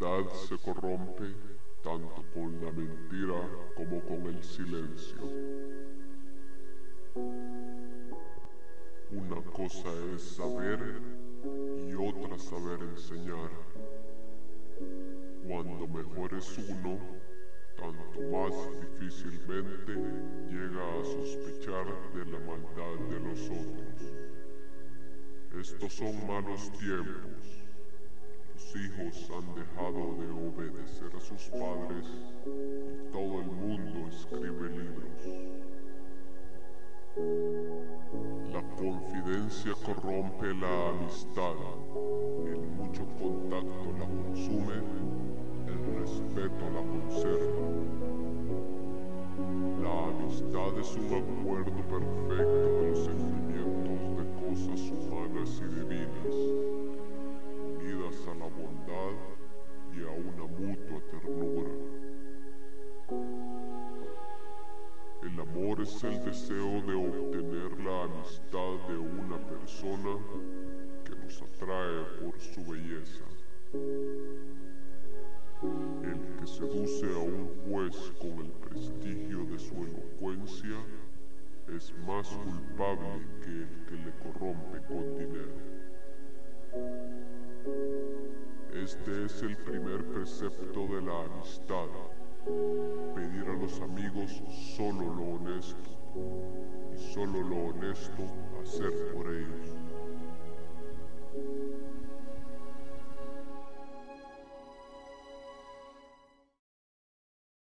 verdad se corrompe tanto con la mentira como con el silencio. Una cosa es saber y otra saber enseñar. Cuando mejor es uno, tanto más difícilmente llega a sospechar de la maldad de los otros. Estos son malos tiempos. Los hijos han dejado de obedecer a sus padres y todo el mundo escribe libros. La confidencia corrompe la amistad, el mucho contacto la consume, el respeto la conserva. La amistad es un acuerdo perfecto de los sentimientos de cosas humanas y divinas, unidas a la bondad y a una mutua ternura. El amor es el deseo de obtener la amistad de una persona que nos atrae por su belleza. El que seduce a un juez con el prestigio de su elocuencia es más culpable que el que le corrompe con dinero. Este es el primer precepto de la amistad: pedir a los amigos solo lo honesto, y solo lo honesto hacer por ellos.